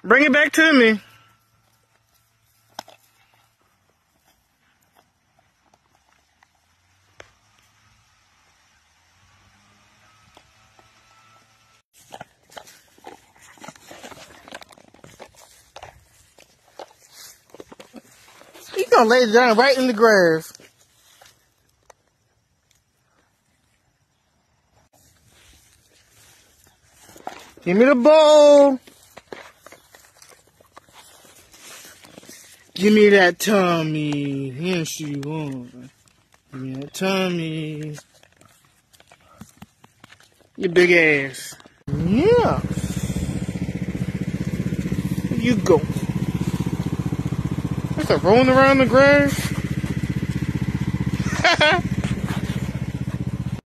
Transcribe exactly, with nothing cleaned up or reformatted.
Bring it back to me. He's gonna lay it down right in the grass. Give me the bowl. Give me that tummy. Yes, you want. Give me that tummy. Your big ass. Yeah. Where you go? That's a rolling around the grass.